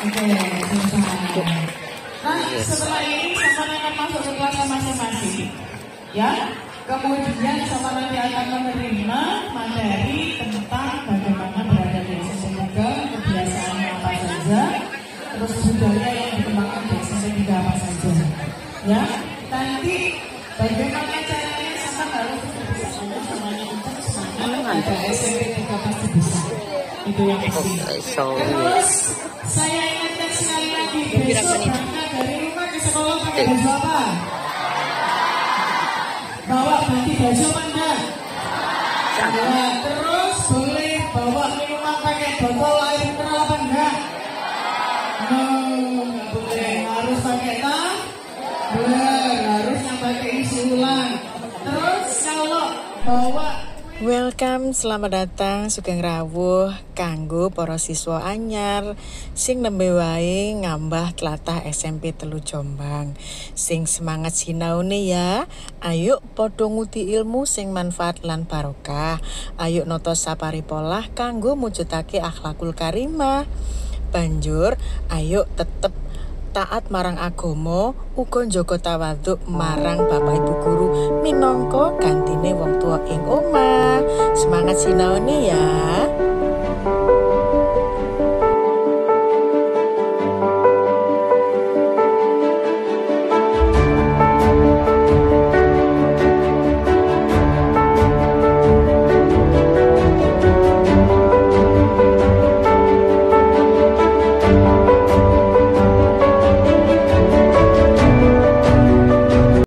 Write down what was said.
Oke, selesai. Nah, setelah ini sama akan masuk ke kelas masing-masing. Ya, kemudian sama nanti akan menerima materi tentang bagaimana berada di SMP 3, kebiasaannya apa saja, terus budaya yang dikembangkan di SMP 3 apa saja. Ya, nanti bagaimana caranya sama harus bisa semuanya untuk semangat ada SMP 3 pasti bisa. Itu yang pasti. Terus saya ingatkan sekali lagi, besok berangkat dari rumah ke sekolah pakai baju apa? Bawa ganti baju apa enggak? Nah, terus boleh bawa minuman pakai botol air mineral apa enggak? No, enggak boleh. Harus pakai tumbler, harus yang pakai isi ulang. Terus kalau bawa Welcome, selamat datang sugeng rawuh kanggo para siswa anyar sing nembe wae ngambah tlatah SMP Telu Jombang. Sing semangat sinaune ya. Ayo padha nguti ilmu sing manfaat lan barokah. Ayo nata saparipolah kanggo mujudake akhlakul karimah. Banjur ayo tetep taat marang agama, uga njaga tawaduk marang bapak ibu guru minangka gantine wong tua ing omah. Semangat sinaone ya.